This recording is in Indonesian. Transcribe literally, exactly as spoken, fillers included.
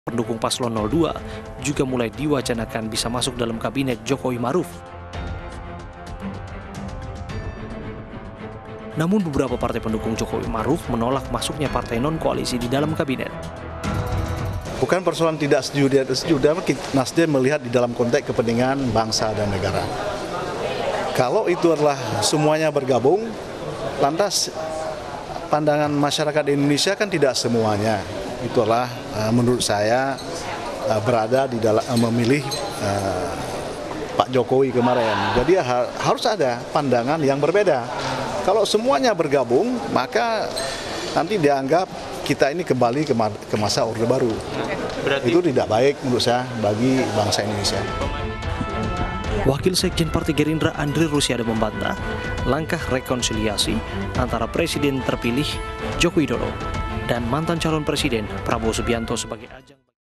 Pendukung paslon nol dua juga mulai diwacanakan bisa masuk dalam kabinet Jokowi Maruf. Namun beberapa partai pendukung Jokowi Maruf menolak masuknya partai non-koalisi di dalam kabinet. Bukan persoalan tidak setuju, tidak setuju, Nasdem melihat di dalam konteks kepentingan bangsa dan negara. Kalau itu adalah semuanya bergabung, lantas pandangan masyarakat Indonesia kan tidak semuanya. Itulah menurut saya berada di dalam memilih uh, Pak Jokowi kemarin. Jadi harus ada pandangan yang berbeda. Kalau semuanya bergabung, maka nanti dianggap kita ini kembali ke masa Orde Baru. Berarti itu tidak baik menurut saya bagi bangsa Indonesia. Wakil Sekjen Partai Gerindra Andre Rosiade membantah langkah rekonsiliasi antara Presiden terpilih Joko Widodo dan mantan calon Presiden Prabowo Subianto sebagai ajang